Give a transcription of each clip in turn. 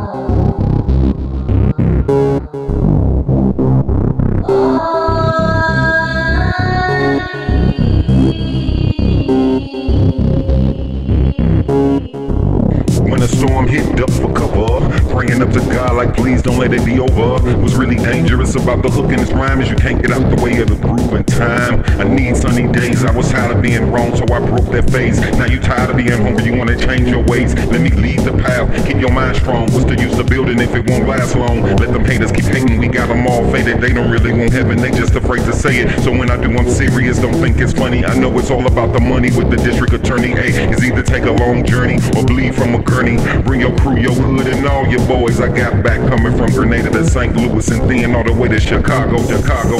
When the storm hit, duck for cover, praying up to God like please don't let it be over. What's really dangerous about the hook in this rhyme is you can't get out the way of the groove in time. I need sunny days, I was tired of being wrong, so I broke that phase. Now you tired of being hungry, you wanna change your ways. Let me lead the path, keep your mind strong. What's the use of building if it won't last long? Let them haters keep hating, we got them all faded. They don't really want heaven, they just afraid to say it. So when I do, I'm serious, don't think it's funny. I know it's all about the money with the district attorney. Hey, it's either take a long journey or bleed from a gurney. Bring your crew, your hood, and all your boys. I got back coming from Grenada to St. Louis and then all the way to Chicago. So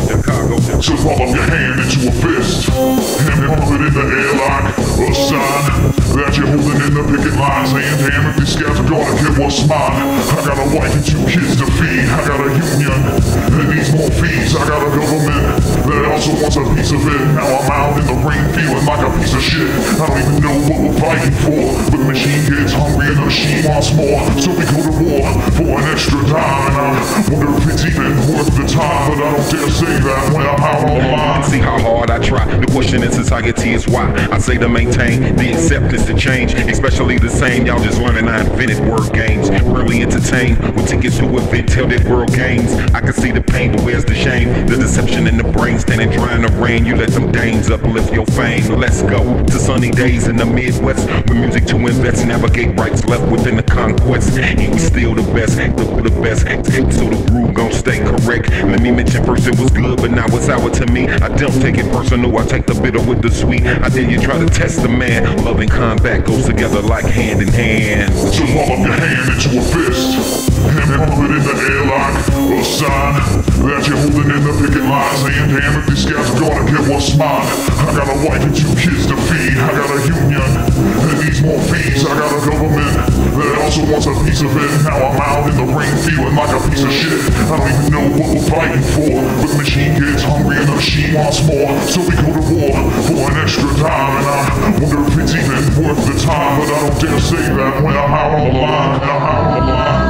ball up your hand into a fist and then put it in the air like a sign that you're holding in the picket lines. Saying, damn, if these scouts are gonna get what's mine. I got a wife and 2 kids to feed. I got a union that needs more fees. I got a government that also wants a piece of it. Now I'm out in the rain feeling like a piece of shit. I don't even know what we're fighting for, but the machine gets hungry and the machine wants more. So we go to war for an extra dime, and I wonder if it's even worth the time. But I don't dare say that when I'm out on the line. See how hard I try. The question in society is why I say to maintain the acceptance to change, especially the same. Y'all just learning I invented word games. Really entertained with tickets to event tilted world games. I can see the pain, but where's the shame? The deception in the brain, standing dry in the rain. You let them dames uplift your fame. Let's go to sunny days in the Midwest with music to invest, navigate rights left within the conquest. And we still the best, the best. So the groove gon' stay correct. Let me mention first it was good, but now it's sour to me. I don't take it personal, I take the bitter with the sweet. I dare you try to test the man. Love and combat goes together like hand in hand. So ball up your hand into a fist and then put it in the air like a sign that you're holding in the picket lines. Saying, damn, if these scouts are gonna get what's mine. I got a wife and 2 kids to feed. I got a union that needs more fees. I got a government that also wants a piece of it. Now I'm out in the rain feeling like a piece of shit. I don't even know what we're fighting for, but the machine gets hungry and the machine wants more. So we go to war for an extra dime, and I wonder if it's even worth the time. But I don't dare say that when I'm out on the line. I'm out on the line.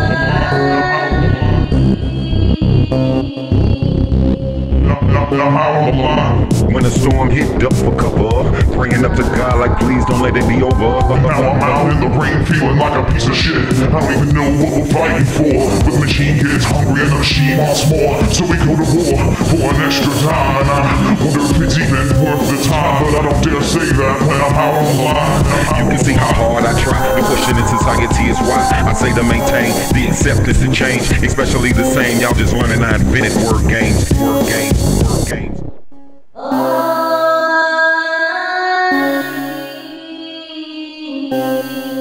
I'm out on the line. When the storm hit, duck for cover, praying up to God like please don't let it be over. Now I'm out in the rain feeling like a piece of shit. I don't even know what we're fighting for, but the machine gets hungry and the machine wants more. So we go to war for an extra dime, and I wonder if it's even worth the time. But I don't dare say that when I'm out on the line. You can see how hard I try. The question in society is why I say to maintain the acceptance to change, especially the same. Y'all just learning I invented word games. Word games. Word games. Oh.